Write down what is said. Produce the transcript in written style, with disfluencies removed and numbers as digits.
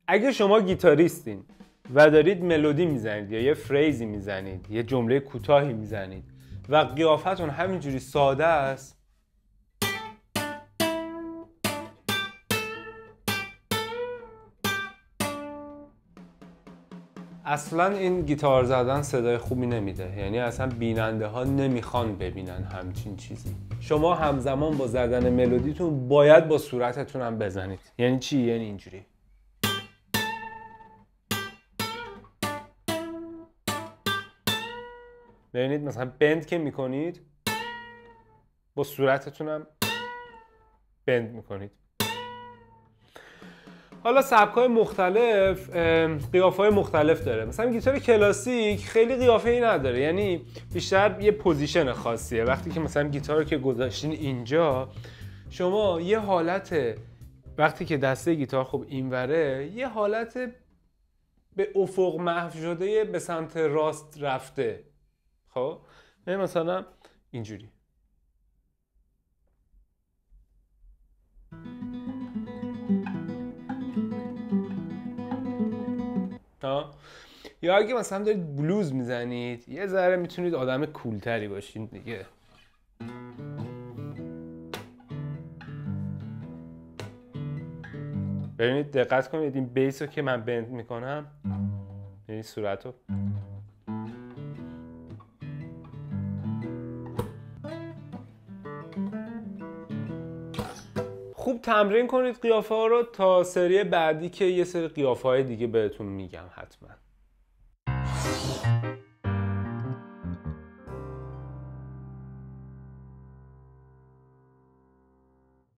اگه شما گیتاریستین و دارید ملودی میزنید یا یه فریزی میزنید، یه جمله کوتاهی میزنید و قیافتون همینجوری ساده است، اصلا این گیتار زدن صدای خوبی نمیده. یعنی اصلا بیننده ها نمیخوان ببینن همچین چیزی. شما همزمان با زدن ملودیتون باید با صورتتون هم بزنید. یعنی چی؟ یعنی اینجوری. ببینید مثلا بند که میکنید با صورتتون هم بند میکنید. حالا سبک‌های مختلف قیافه‌های مختلف داره. مثلا گیتار کلاسیک خیلی قیافه‌ای نداره، یعنی بیشتر یه پوزیشن خاصیه. وقتی که مثلا گیتار رو که گذاشتین اینجا، شما یه حالت، وقتی که دسته گیتار خب اینوره، یه حالت به افق محو شده به سمت راست رفته. خب مثلا اینجوری. یا اگه مثلا دارید بلوز میزنید، یه ذره میتونید آدم کولتری باشین دیگه. ببینید دقت کنید این بیس رو که من بند میکنم، یعنی صورت رو خوب تمرین کنید قیافه ها رو تا سری بعدی که یه سری قیافه های دیگه بهتون میگم حتما.